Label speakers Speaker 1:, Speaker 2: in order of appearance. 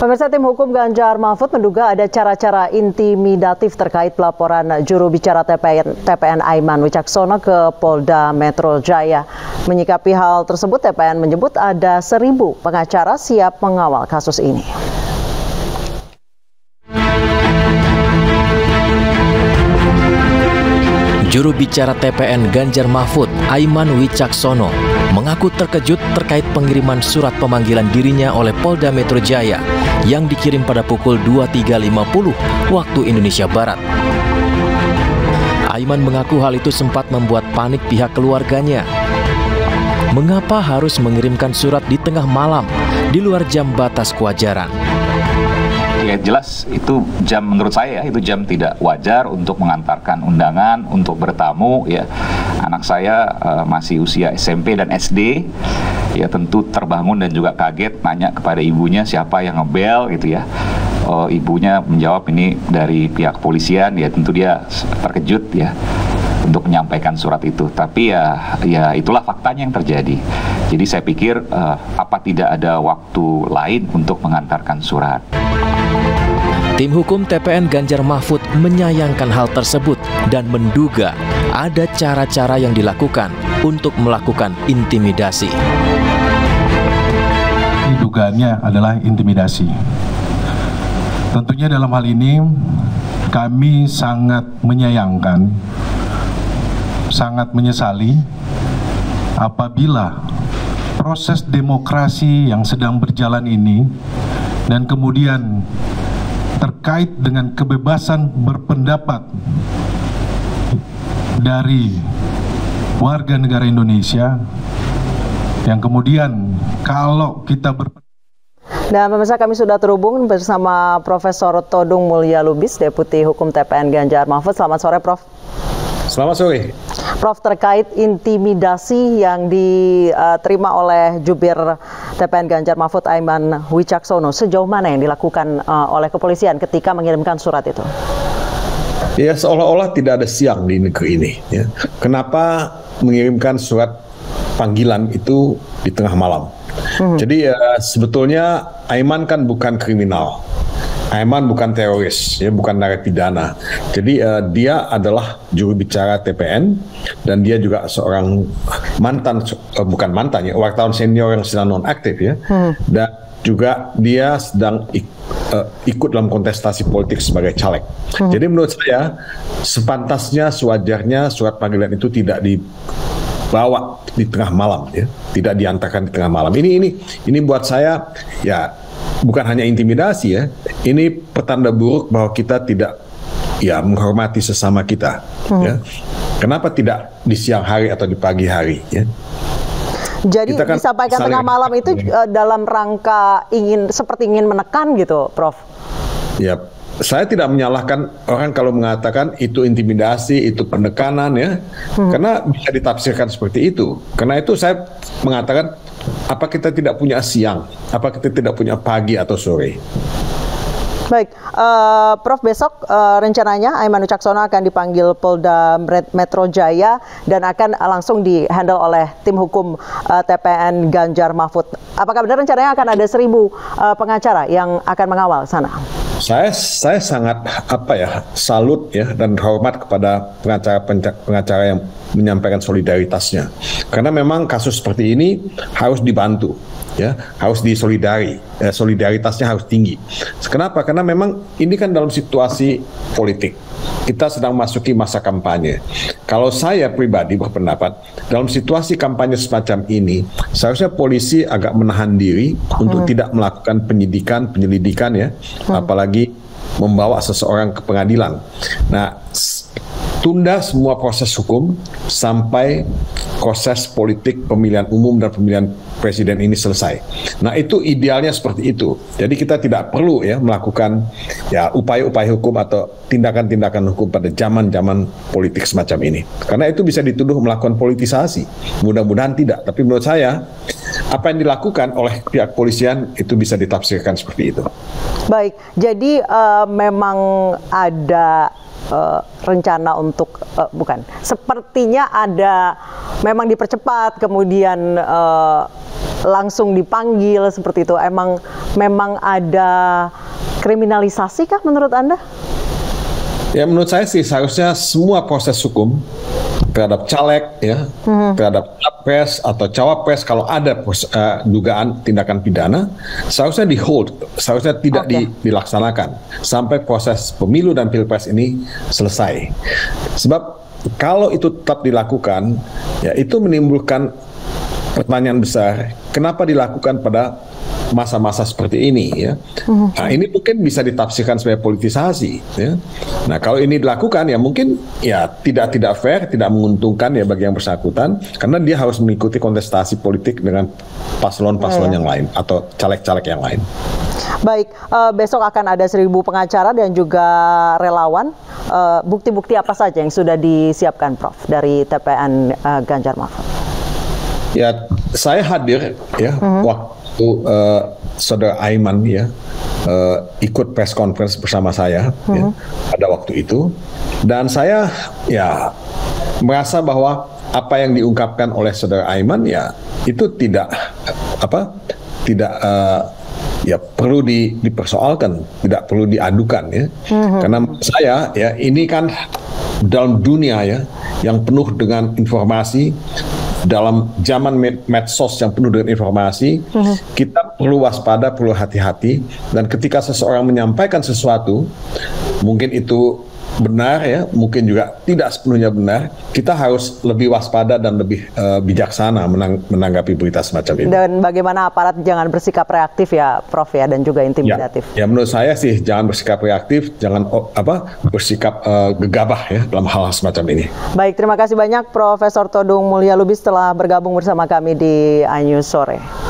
Speaker 1: Pemirsa, tim hukum Ganjar Mahfud menduga ada cara-cara intimidatif terkait pelaporan juru bicara TPN Aiman Wicaksono ke Polda Metro Jaya. Menyikapi hal tersebut, TPN menyebut ada 1.000 pengacara siap mengawal kasus ini.
Speaker 2: Juru bicara TPN Ganjar Mahfud, Aiman Wicaksono, mengaku terkejut terkait pengiriman surat pemanggilan dirinya oleh Polda Metro Jaya yang dikirim pada pukul 23.50 waktu Indonesia Barat. Aiman mengaku hal itu sempat membuat panik pihak keluarganya. Mengapa harus mengirimkan surat di tengah malam, di luar jam batas kewajaran?
Speaker 3: Ya jelas itu jam, menurut saya itu jam tidak wajar untuk mengantarkan undangan, untuk bertamu ya. Anak saya masih usia SMP dan SD, ya tentu terbangun dan juga kaget nanya kepada ibunya siapa yang ngebel gitu ya. Ibunya menjawab ini dari pihak kepolisian, ya tentu dia terkejut ya untuk menyampaikan surat itu. Tapi ya itulah faktanya yang terjadi. Jadi saya pikir apa tidak ada waktu lain untuk mengantarkan surat.
Speaker 2: Tim hukum TPN Ganjar Mahfud menyayangkan hal tersebut dan menduga ada cara-cara yang dilakukan untuk melakukan intimidasi.
Speaker 4: Dugaannya adalah intimidasi. Tentunya dalam hal ini kami sangat menyayangkan, sangat menyesali apabila proses demokrasi yang sedang berjalan ini dan kemudian terkait dengan kebebasan berpendapat dari warga negara Indonesia yang kemudian kalau kita
Speaker 1: Dan pemirsa, kami sudah terhubung bersama Profesor Todung Mulya Lubis, Deputi Hukum TPN Ganjar Mahfud. Selamat sore, Prof.
Speaker 5: Selamat sore.
Speaker 1: Prof, terkait intimidasi yang diterima oleh jubir TPN Ganjar Mahfud Aiman Wicaksono, sejauh mana yang dilakukan oleh kepolisian ketika mengirimkan surat itu?
Speaker 5: Ya, seolah-olah tidak ada siang di negeri ini. Ya. Kenapa mengirimkan surat panggilan itu di tengah malam? Jadi sebetulnya Aiman kan bukan kriminal. Aiman bukan teroris, ya, bukan narapidana. Jadi dia adalah juru bicara TPN dan dia juga seorang mantan, bukan mantan ya, wartawan senior yang sedang nonaktif ya. Dan juga dia sedang ikut dalam kontestasi politik sebagai caleg. Jadi menurut saya sepantasnya, sewajarnya surat panggilan itu tidak dibawa di tengah malam ya, tidak diantarkan di tengah malam. Ini buat saya ya bukan hanya intimidasi ya, ini petanda buruk bahwa kita tidak ya menghormati sesama kita. Ya. Kenapa tidak di siang hari atau di pagi hari? Ya.
Speaker 1: Jadi kan disampaikan tengah malam itu dalam rangka seperti ingin menekan gitu, Prof? Ya,
Speaker 5: saya tidak menyalahkan orang kalau mengatakan itu intimidasi, itu penekanan ya, karena bisa ditafsirkan seperti itu. Karena itu saya mengatakan, apa kita tidak punya siang? Apa kita tidak punya pagi atau sore?
Speaker 1: Baik, Prof, besok rencananya Aiman Wicaksono akan dipanggil Polda Metro Jaya dan akan langsung dihandle oleh tim hukum TPN Ganjar Mahfud. Apakah benar rencananya akan ada 1.000 pengacara yang akan mengawal sana?
Speaker 5: Saya sangat salut ya dan hormat kepada pengacara yang menyampaikan solidaritasnya, karena memang kasus seperti ini harus dibantu ya, harus solidaritasnya harus tinggi. Kenapa? Karena memang ini kan dalam situasi politik, kita sedang masuki masa kampanye. Kalau saya pribadi berpendapat dalam situasi kampanye semacam ini seharusnya polisi agak menahan diri untuk tidak melakukan penyelidikan ya, apalagi membawa seseorang ke pengadilan. Nah, tunda semua proses hukum sampai proses politik pemilihan umum dan pemilihan presiden ini selesai. Nah, itu idealnya seperti itu. Jadi kita tidak perlu ya melakukan ya upaya-upaya hukum atau tindakan-tindakan hukum pada zaman-zaman politik semacam ini. Karena itu bisa dituduh melakukan politisasi. Mudah-mudahan tidak. Tapi menurut saya apa yang dilakukan oleh pihak polisian itu bisa ditafsirkan seperti itu.
Speaker 1: Baik, jadi memang ada rencana untuk sepertinya ada memang dipercepat kemudian langsung dipanggil seperti itu. Memang ada kriminalisasi kah menurut Anda?
Speaker 5: Ya menurut saya sih seharusnya semua proses hukum terhadap caleg, ya, terhadap capres atau cawapres kalau ada dugaan tindakan pidana, seharusnya di hold, seharusnya tidak dilaksanakan sampai proses pemilu dan pilpres ini selesai. Sebab kalau itu tetap dilakukan, ya itu menimbulkan pertanyaan besar, kenapa dilakukan pada masa-masa seperti ini, ya. Nah, ini mungkin bisa ditafsirkan sebagai politisasi, ya. Nah, kalau ini dilakukan ya mungkin ya tidak fair, tidak menguntungkan ya bagi yang bersangkutan karena dia harus mengikuti kontestasi politik dengan paslon-paslon yang lain atau caleg-caleg yang lain.
Speaker 1: Baik, besok akan ada 1.000 pengacara dan juga relawan. Bukti-bukti apa saja yang sudah disiapkan, Prof, dari TPN Ganjar Mahfud?
Speaker 5: Ya, saya hadir ya waktu Saudara Aiman ya ikut press conference bersama saya ya, pada waktu itu, dan saya ya merasa bahwa apa yang diungkapkan oleh Saudara Aiman ya itu tidak ya perlu dipersoalkan, tidak perlu diadukan ya. Karena saya ya ini kan dalam dunia ya yang penuh dengan informasi, dalam zaman medsos yang penuh dengan informasi, kita perlu waspada, perlu hati-hati, dan ketika seseorang menyampaikan sesuatu, mungkin itu benar ya, mungkin juga tidak sepenuhnya benar, kita harus lebih waspada dan lebih bijaksana menanggapi berita semacam ini.
Speaker 1: Dan bagaimana aparat jangan bersikap reaktif ya, Prof ya, dan juga intimidatif.
Speaker 5: Ya menurut saya sih jangan bersikap reaktif, jangan bersikap gegabah ya dalam hal semacam ini.
Speaker 1: Baik, terima kasih banyak Profesor Todung Mulya Lubis telah bergabung bersama kami di iNews Sore.